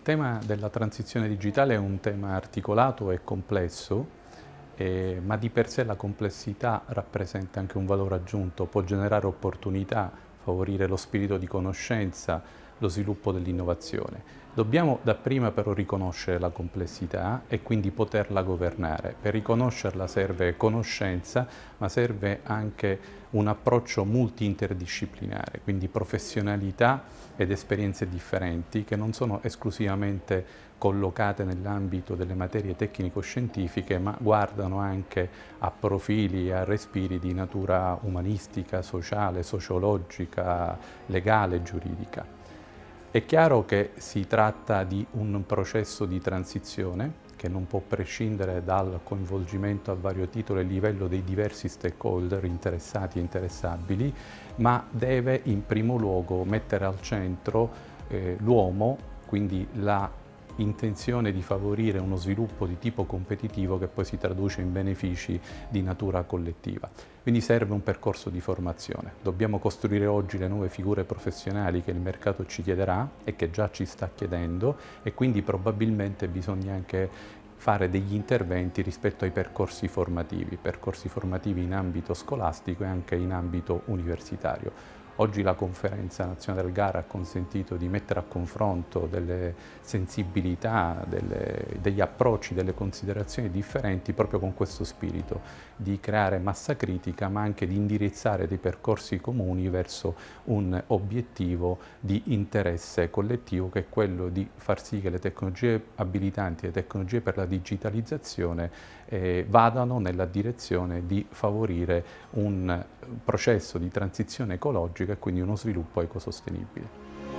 Il tema della transizione digitale è un tema articolato e complesso, ma di per sé la complessità rappresenta anche un valore aggiunto, può generare opportunità, favorire lo spirito di conoscenza, lo sviluppo dell'innovazione. Dobbiamo dapprima però riconoscere la complessità e quindi poterla governare. Per riconoscerla serve conoscenza, ma serve anche un approccio multi-interdisciplinare, quindi professionalità ed esperienze differenti che non sono esclusivamente collocate nell'ambito delle materie tecnico-scientifiche, ma guardano anche a profili e a respiri di natura umanistica, sociale, sociologica, legale, giuridica. È chiaro che si tratta di un processo di transizione che non può prescindere dal coinvolgimento a vario titolo e livello dei diversi stakeholder interessati e interessabili, ma deve in primo luogo mettere al centro l'uomo, quindi la intenzione di favorire uno sviluppo di tipo competitivo che poi si traduce in benefici di natura collettiva. Quindi serve un percorso di formazione. Dobbiamo costruire oggi le nuove figure professionali che il mercato ci chiederà e che già ci sta chiedendo, e quindi probabilmente bisogna anche fare degli interventi rispetto ai percorsi formativi in ambito scolastico e anche in ambito universitario. Oggi la Conferenza Nazionale del Gara ha consentito di mettere a confronto delle sensibilità, degli approcci, delle considerazioni differenti proprio con questo spirito di creare massa critica, ma anche di indirizzare dei percorsi comuni verso un obiettivo di interesse collettivo, che è quello di far sì che le tecnologie abilitanti, le tecnologie per la digitalizzazione vadano nella direzione di favorire un processo di transizione ecologica e quindi uno sviluppo ecosostenibile.